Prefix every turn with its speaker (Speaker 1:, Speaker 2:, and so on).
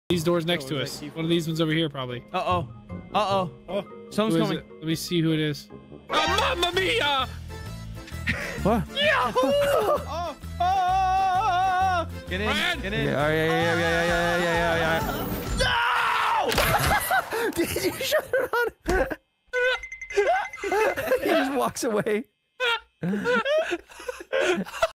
Speaker 1: These doors next to us. One of these ones over here, probably.
Speaker 2: Uh-oh. Uh-oh.
Speaker 1: Oh,
Speaker 2: Someone's coming.
Speaker 1: Let me see who it is. Oh, Mamma Mia!
Speaker 3: What?
Speaker 1: Yahoo!
Speaker 2: Oh! Get in.
Speaker 1: Ryan!
Speaker 2: Get in.
Speaker 3: Yeah. No! Did you shut it on? He just walks away.